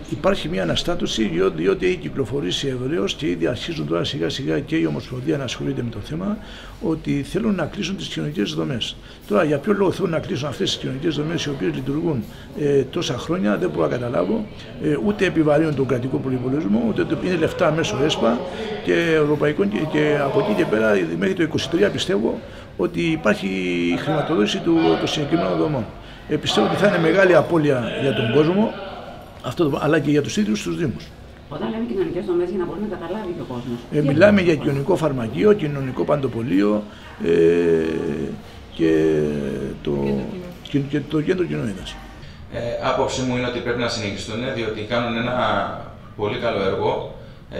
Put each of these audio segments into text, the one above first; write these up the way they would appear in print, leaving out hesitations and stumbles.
Υπάρχει μια αναστάτωση διότι έχει κυκλοφορήσει ευρέως και ήδη αρχίζουν τώρα σιγά σιγά και η Ομοσπονδία να ασχολείται με το θέμα ότι θέλουν να κλείσουν τις κοινωνικές δομές. Τώρα για ποιο λόγο θέλουν να κλείσουν αυτές τις κοινωνικές δομές οι οποίες λειτουργούν τόσα χρόνια δεν μπορώ να καταλάβω, ούτε επιβαρύνουν τον κρατικό προϋπολογισμό, ούτε είναι λεφτά μέσω ΕΣΠΑ και ευρωπαϊκών και από εκεί και πέρα μέχρι το 2023 πιστεύω ότι υπάρχει η χρηματοδότηση των συγκεκριμένων δομών. Πιστεύω ότι θα είναι μεγάλη απώλεια για τον κόσμο, αλλά και για τους ίδιους τους Δήμους. Όταν λέμε κοινωνικές δομές, για να μπορεί να καταλάβει και ο κόσμος. Μιλάμε για κοινωνικό φαρμακείο, κοινωνικό παντοπολείο και το κέντρο κοινωνίας. Άποψή μου είναι ότι πρέπει να συνεχιστούν, διότι κάνουν ένα πολύ καλό έργο.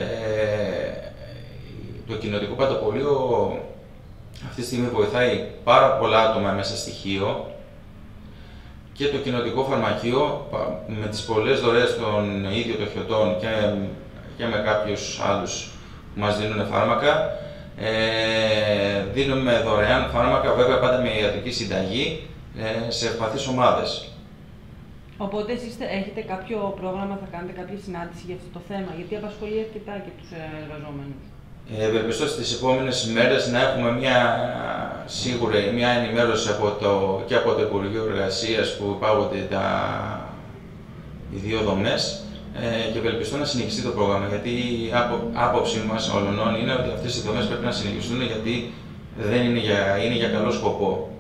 Το κοινωνικό παντοπολείο αυτή τη στιγμή βοηθάει πάρα πολλά άτομα μέσα στοιχείο. Και το κοινοτικό φαρμακείο με τις πολλές δωρεές των ίδιων των χιωτών και με κάποιους άλλους που μας δίνουν φάρμακα. Δίνουμε δωρεάν φάρμακα, βέβαια πάντα με ιατρική συνταγή, σε ευπαθείς ομάδες. Οπότε εσείς έχετε κάποιο πρόγραμμα, θα κάνετε κάποια συνάντηση για αυτό το θέμα, γιατί απασχολεί αρκετά και τους εργαζόμενους. Ευελπιστώ στις επόμενες ημέρες να έχουμε σίγουρη μια ενημέρωση και από το Υπουργείο Εργασίας που υπάγονται οι δύο δομές και ευελπιστώ να συνεχιστεί το πρόγραμμα, γιατί η άποψή μας όλων είναι ότι αυτές οι δομές πρέπει να συνεχιστούν, γιατί είναι για καλό σκοπό.